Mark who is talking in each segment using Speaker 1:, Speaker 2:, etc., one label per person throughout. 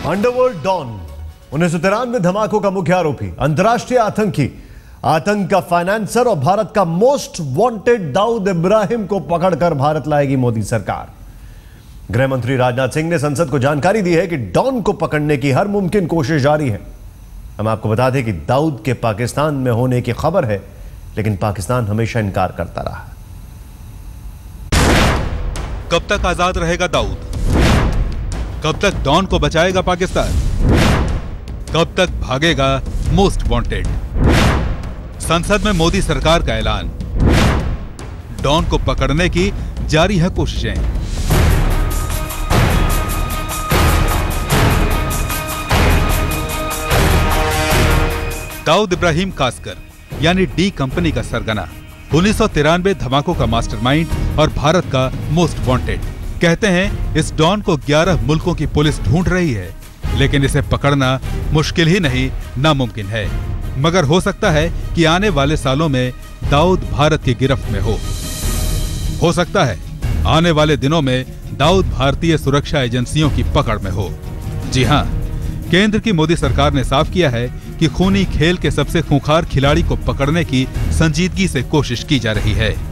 Speaker 1: Underworld don 1993 धमाकों का मुख्य आरोपी, अंतर्राष्ट्रीय आतंकी, आतंक का फाइनेंसर और भारत का मोस्ट वांटेड दाऊद इब्राहिम को पकड़कर भारत लाएगी मोदी सरकार। गृह मंत्री राजनाथ सिंह ने संसद को जानकारी दी है कि डॉन को पकड़ने की हर मुमकिन कोशिश जारी है। हम आपको बता दें कि दाऊद के पाकिस्तान में होने की खबर है, लेकिन पाकिस्तान हमेशा इनकार करता रहा।
Speaker 2: कब तक आजाद रहेगा दाऊद? कब तक डॉन को बचाएगा पाकिस्तान? कब तक भागेगा मोस्ट वांटेड? संसद में मोदी सरकार का ऐलान, डॉन को पकड़ने की जारी है कोशिशें। दाऊद इब्राहिम कासकर यानी डी कंपनी का सरगना, 1993 धमाकों का मास्टरमाइंड और भारत का मोस्ट वांटेड। कहते हैं इस डॉन को 11 मुल्कों की पुलिस ढूंढ रही है, लेकिन इसे पकड़ना मुश्किल ही नहीं, नामुमकिन है। मगर हो सकता है कि आने वाले सालों में दाऊद भारत की गिरफ्त में हो सकता है आने वाले दिनों में दाऊद भारतीय सुरक्षा एजेंसियों की पकड़ में हो। जी हां, केंद्र की मोदी सरकार ने साफ किया है कि खूनी खेल के सबसे खूंखार खिलाड़ी को पकड़ने की संजीदगी से कोशिश की जा रही है।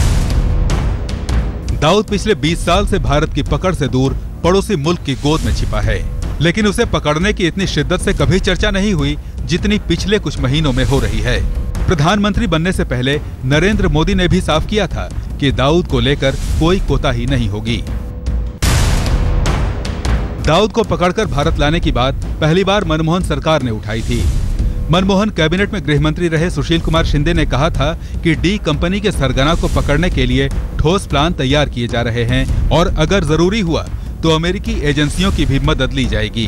Speaker 2: दाऊद पिछले 20 साल से भारत की पकड़ से दूर पड़ोसी मुल्क की गोद में छिपा है, लेकिन उसे पकड़ने की इतनी शिद्दत से कभी चर्चा नहीं हुई जितनी पिछले कुछ महीनों में हो रही है। प्रधानमंत्री बनने से पहले नरेंद्र मोदी ने भी साफ किया था कि दाऊद को लेकर कोई कोताही नहीं होगी। दाऊद को पकड़कर भारत लाने की बात पहली बार मनमोहन सरकार ने उठाई थी। मनमोहन कैबिनेट में गृह मंत्री रहे सुशील कुमार शिंदे ने कहा था कि डी कंपनी के सरगना को पकड़ने के लिए ठोस प्लान तैयार किए जा रहे हैं और अगर जरूरी हुआ तो अमेरिकी एजेंसियों की भी मदद ली जाएगी।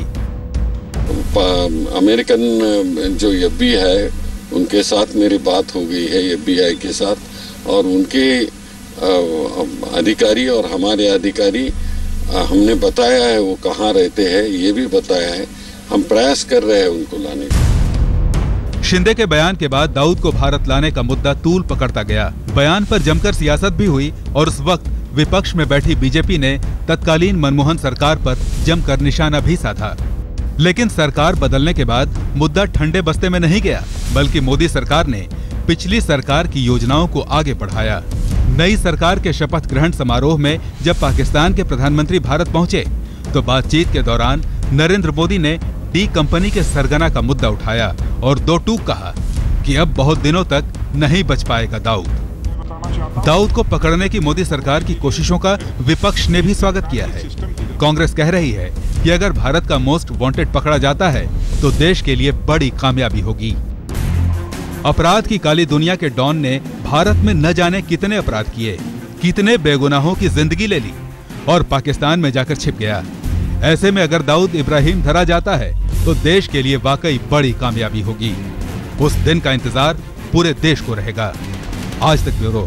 Speaker 3: अमेरिकन जो एफबी है उनके साथ मेरी बात हो गई है, FBI के साथ, और उनके अधिकारी और हमारे अधिकारी हमने बताया है वो कहाँ रहते हैं, ये भी बताया है। हम प्रयास कर रहे हैं उनको लाने का।
Speaker 2: शिंदे के बयान के बाद दाऊद को भारत लाने का मुद्दा तूल पकड़ता गया। बयान पर जमकर सियासत भी हुई और उस वक्त विपक्ष में बैठी बीजेपी ने तत्कालीन मनमोहन सरकार पर जमकर निशाना भी साधा। लेकिन सरकार बदलने के बाद मुद्दा ठंडे बस्ते में नहीं गया, बल्कि मोदी सरकार ने पिछली सरकार की योजनाओं को आगे बढ़ाया। नई सरकार के शपथ ग्रहण समारोह में जब पाकिस्तान के प्रधानमंत्री भारत पहुंचे तो बातचीत के दौरान नरेंद्र मोदी ने डी कंपनी के सरगना का मुद्दा उठाया और दो टूक कहा कि अब बहुत दिनों तक नहीं बच पाएगा दाऊद। दाऊद को पकड़ने की मोदी सरकार की कोशिशों का विपक्ष ने भी स्वागत किया है। कांग्रेस कह रही है कि अगर भारत का मोस्ट वांटेड पकड़ा जाता है तो देश के लिए बड़ी कामयाबी होगी। अपराध की काली दुनिया के डॉन ने भारत में न जाने कितने अपराध किए, कितने बेगुनाहों की जिंदगी ले ली और पाकिस्तान में जाकर छिप गया। ऐसे में अगर दाऊद इब्राहिम धरा जाता है तो देश के लिए वाकई बड़ी कामयाबी होगी। उस दिन का इंतजार पूरे देश को रहेगा। आज तक ब्यूरो।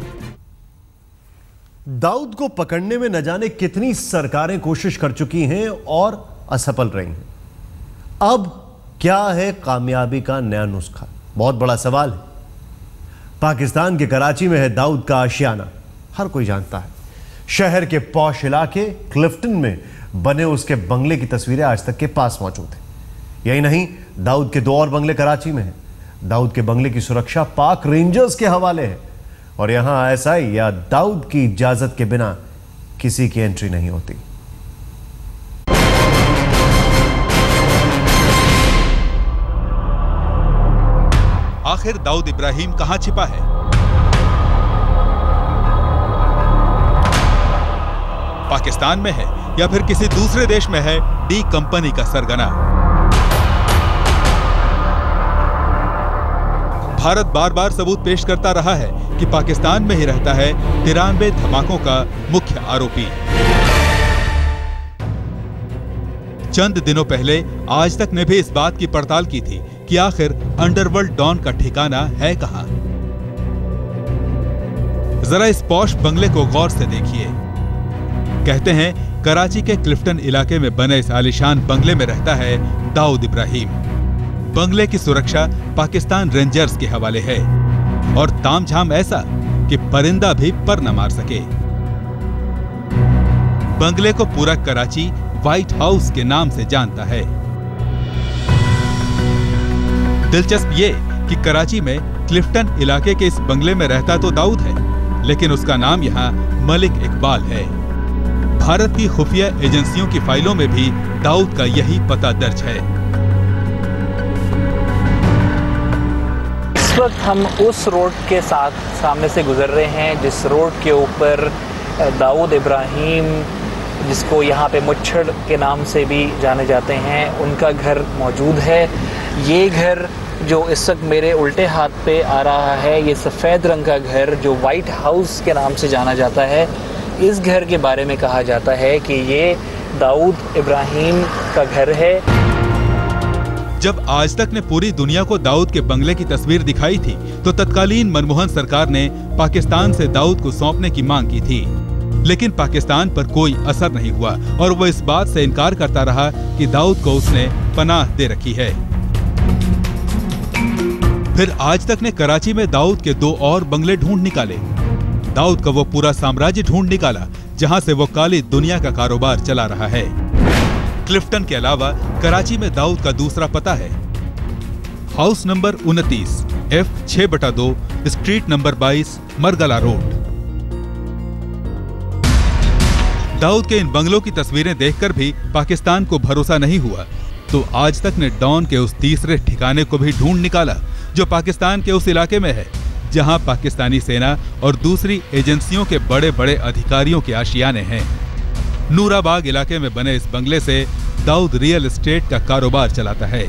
Speaker 1: दाऊद को पकड़ने में न जाने कितनी सरकारें कोशिश कर चुकी हैं और असफल रही हैं। अब क्या है कामयाबी का नया नुस्खा? बहुत बड़ा सवाल है। पाकिस्तान के कराची में है दाऊद का आशियाना, हर कोई जानता है। शहर के पॉश इलाके क्लिफ्टन में बने उसके बंगले की तस्वीरें आज तक के पास मौजूद हैं। यही नहीं, दाऊद के 2 और बंगले कराची में हैं। दाऊद के बंगले की सुरक्षा पाक रेंजर्स के हवाले है और यहां ISI या दाऊद की इजाजत के बिना किसी की एंट्री नहीं होती।
Speaker 2: आखिर दाऊद इब्राहिम कहां छिपा है? पाकिस्तान में है या फिर किसी दूसरे देश में है डी कंपनी का सरगना? भारत बार बार सबूत पेश करता रहा है कि पाकिस्तान में ही रहता है 93 धमाकों का मुख्य आरोपी। चंद दिनों पहले आज तक ने भी इस बात की पड़ताल की थी कि आखिर अंडरवर्ल्ड डॉन का ठिकाना है कहां। जरा इस पॉश बंगले को गौर से देखिए। कहते हैं कराची के क्लिफ्टन इलाके में बने इस आलीशान बंगले में रहता है दाऊद इब्राहिम। बंगले की सुरक्षा पाकिस्तान रेंजर्स के हवाले है और तामझाम ऐसा कि परिंदा भी पर न मार सके। बंगले को पूरा कराची व्हाइट हाउस के नाम से जानता है। दिलचस्प ये कि कराची में क्लिफ्टन इलाके के इस बंगले में रहता तो दाऊद है, लेकिन उसका नाम यहाँ मलिक इकबाल है। भारत की खुफिया एजेंसियों की फाइलों में भी दाऊद का यही पता दर्ज है।
Speaker 4: इस वक्त हम उस रोड के सामने से गुजर रहे हैं जिस रोड के ऊपर दाऊद इब्राहिम, जिसको यहाँ पे मुच्छड़ के नाम से भी जाने जाते हैं, उनका घर मौजूद है। ये घर जो इस वक्त मेरे उल्टे हाथ पे आ रहा है, ये सफ़ेद रंग का घर जो व्हाइट हाउस के नाम से जाना जाता है, इस घर के बारे में कहा जाता है कि ये दाऊद इब्राहिम का घर है।
Speaker 2: जब आज तक ने पूरी दुनिया को दाऊद के बंगले की तस्वीर दिखाई थी, तो तत्कालीन मनमोहन सरकार ने पाकिस्तान से दाऊद को सौंपने की मांग की थी, लेकिन पाकिस्तान पर कोई असर नहीं हुआ और वो इस बात से इनकार करता रहा कि दाऊद को उसने पनाह दे रखी है। फिर आज तक ने कराची में दाऊद के 2 और बंगले ढूंढ निकाले। दाऊद का वो पूरा साम्राज्य ढूंढ निकाला जहां से वो काली दुनिया का कारोबार चला रहा है। क्लिफ्टन के अलावा कराची में दाऊद का दूसरा पता है, house number 29 F6/2 street number 22 Margalla road. Dawood के इन बंगलों की तस्वीरें देखकर भी पाकिस्तान को भरोसा नहीं हुआ, तो आज तक ने डॉन के उस तीसरे ठिकाने को भी ढूंढ निकाला जो पाकिस्तान के उस इलाके में है जहां पाकिस्तानी सेना और दूसरी एजेंसियों के बड़े बड़े अधिकारियों के आशियाने हैं। नूराबाग इलाके में बने इस बंगले से दाऊद रियल एस्टेट का कारोबार चलाता है।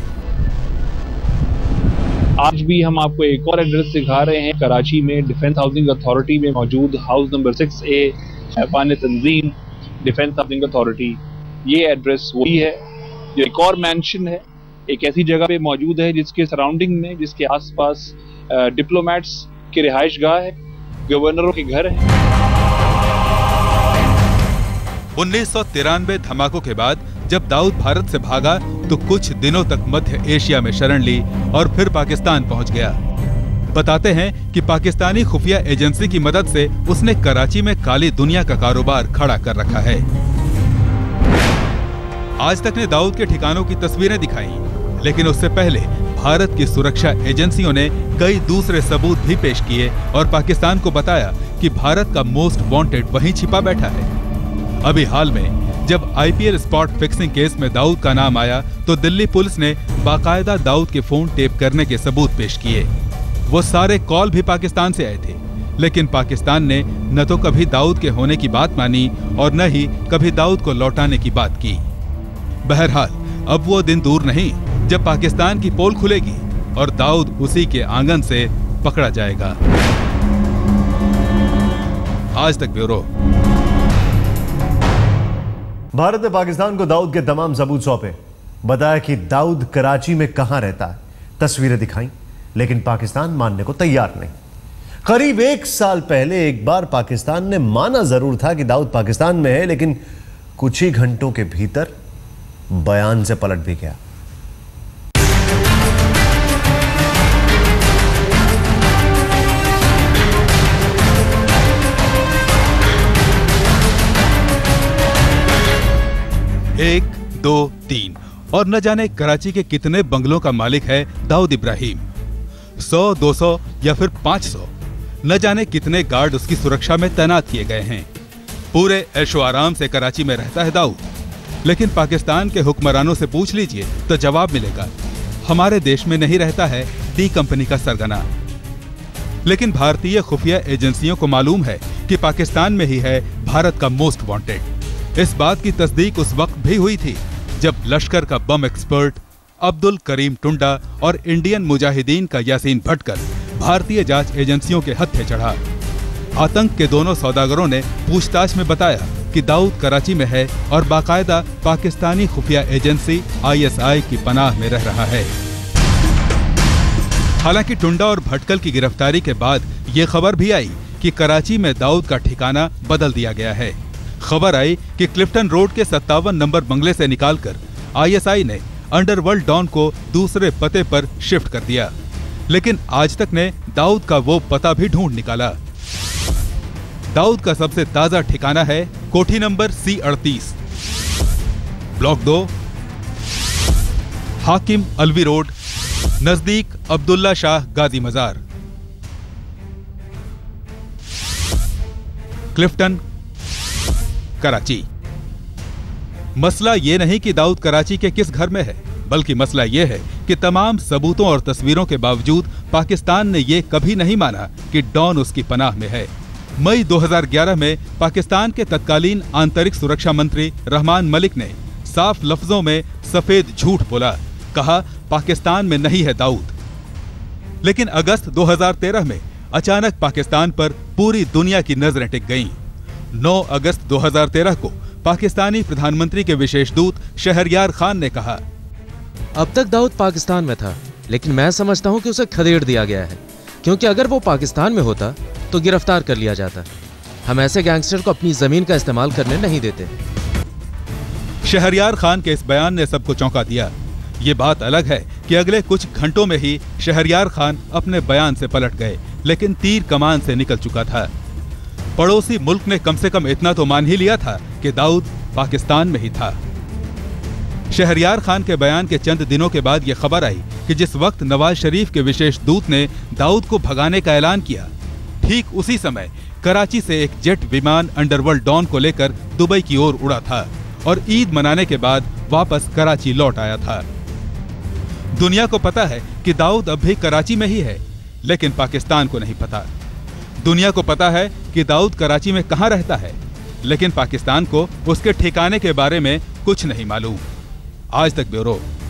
Speaker 5: आज भी हम आपको एक और एड्रेस दिखा रहे हैं। कराची में डिफेंस हाउसिंग अथॉरिटी में मौजूद house number 6A Aiwan Tanzeem defence housing authority, ये एड्रेस वही है जो एक और मैंशन है, एक ऐसी जगह पे मौजूद है जिसके सराउंडिंग में, जिसके आसपास डिप्लोमेट्स के रिहाइश गाह है, गवर्नरों के घर है।
Speaker 2: 1993 धमाकों के बाद जब दाऊद भारत से भागा तो कुछ दिनों तक मध्य एशिया में शरण ली और फिर पाकिस्तान पहुंच गया। बताते हैं कि पाकिस्तानी खुफिया एजेंसी की मदद से उसने कराची में काली दुनिया का कारोबार खड़ा कर रखा है। आज तक ने दाऊद के ठिकानों की तस्वीरें दिखाई, लेकिन उससे पहले भारत की सुरक्षा एजेंसियों ने कई दूसरे सबूत भी पेश किए और पाकिस्तान को बताया कि भारत का मोस्ट वांटेड वहीं छिपा बैठा है। अभी हाल में जब IPL स्पॉट फिक्सिंग केस में दाऊद का नाम आया तो दिल्ली पुलिस ने बाकायदा दाऊद के फोन टेप करने के सबूत पेश किए। वो सारे कॉल भी पाकिस्तान से आए थे, लेकिन पाकिस्तान ने न तो कभी दाऊद के होने की बात मानी और न ही कभी दाऊद को लौटाने की बात की। बहरहाल अब वो दिन दूर नहीं जब पाकिस्तान की पोल खुलेगी और दाऊद उसी के आंगन से पकड़ा जाएगा। आज तक ब्यूरो।
Speaker 1: भारत ने पाकिस्तान को दाऊद के तमाम सबूत सौंपे, बताया कि दाऊद कराची में कहां रहता है, तस्वीरें दिखाई, लेकिन पाकिस्तान मानने को तैयार नहीं। करीब 1 साल पहले एक बार पाकिस्तान ने माना जरूर था कि दाऊद पाकिस्तान में है, लेकिन कुछ ही घंटों के भीतर बयान से पलट भी गया।
Speaker 2: एक, दो, 3 और न जाने कराची के कितने बंगलों का मालिक है दाऊद इब्राहिम। 100, 200 या फिर 500, न जाने कितने गार्ड उसकी सुरक्षा में तैनात किए गए हैं। पूरे ऐशो आराम से कराची में रहता है दाऊद, लेकिन पाकिस्तान के हुक्मरानों से पूछ लीजिए तो जवाब मिलेगा, हमारे देश में नहीं रहता है डी कंपनी का सरगना। लेकिन भारतीय खुफिया एजेंसियों को मालूम है कि पाकिस्तान में ही है भारत का मोस्ट वांटेड। इस बात की तस्दीक उस वक्त भी हुई थी जब लश्कर का बम एक्सपर्ट अब्दुल करीम टुंडा और इंडियन मुजाहिदीन का यासीन भटकर भारतीय जांच एजेंसियों के हत्थे चढ़ा। आतंक के दोनों सौदागरों ने पूछताछ में बताया कि दाऊद कराची में है और बाकायदा पाकिस्तानी खुफिया एजेंसी ISI की पनाह में रह रहा है। हालांकि टुंडा और भटकल की गिरफ्तारी के बाद ये खबर भी आई कि कराची में दाऊद का ठिकाना बदल दिया गया है। खबर आई कि क्लिफ्टन रोड के 57 नंबर बंगले से निकालकर ISI ने अंडरवर्ल्ड डॉन को दूसरे पते पर शिफ्ट कर दिया, लेकिन आज तक ने दाऊद का वो पता भी ढूंढ निकाला। दाऊद का सबसे ताजा ठिकाना है कोठी नंबर C38। ब्लॉक 2, हाकिम अलवी रोड, नजदीक अब्दुल्ला शाह गाजी मजार, क्लिफ्टन, कराची। मसला यह नहीं कि दाऊद कराची के किस घर में है, बल्कि मसला यह है कि तमाम सबूतों और तस्वीरों के बावजूद पाकिस्तान ने यह कभी नहीं माना कि डॉन उसकी पनाह में है। मई 2011 में पाकिस्तान के तत्कालीन आंतरिक सुरक्षा मंत्री रहमान मलिक ने साफ लफ्जों में सफेद झूठ बोला, कहा पाकिस्तान में नहीं है दाऊद। लेकिन अगस्त 2013 में अचानक पाकिस्तान पर पूरी दुनिया की नजरें टिक गईं। 9 अगस्त 2013 को पाकिस्तानी प्रधानमंत्री के विशेष दूत शहरयार खान ने कहा,
Speaker 6: अब तक दाऊद पाकिस्तान में था, लेकिन मैं समझता हूं कि उसे खदेड़ दिया गया है, क्योंकि अगर वो पाकिस्तान में होता तो गिरफ्तार कर लिया जाता। हम ऐसे गैंगस्टर को अपनी जमीन का इस्तेमाल करने नहीं देते।
Speaker 2: शहरयार खान के इस बयान ने सबको चौंका दिया। ये बात अलग है कि अगले कुछ घंटों में ही शहरयार खान अपने बयान से पलट गए, लेकिन तीर कमान से निकल चुका था। पड़ोसी मुल्क ने कम से कम इतना तो मान ही लिया था कि दाऊद पाकिस्तान में ही था। शहरयार खान के बयान के चंद दिनों के बाद यह खबर आई कि जिस वक्त नवाज शरीफ के विशेष दूत ने दाऊद को भगाने का ऐलान किया, ठीक उसी समय कराची से एक जेट विमान अंडरवर्ल्ड डॉन को लेकर दुबई की ओर उड़ा था और ईद मनाने के बाद वापस कराची लौट आया था। दुनिया को पता है कि दाऊद अब भी कराची में ही है, लेकिन पाकिस्तान को नहीं पता। दुनिया को पता है कि दाऊद कराची में कहां रहता है, लेकिन पाकिस्तान को उसके ठिकाने के बारे में कुछ नहीं मालूम। आज तक ब्यूरो।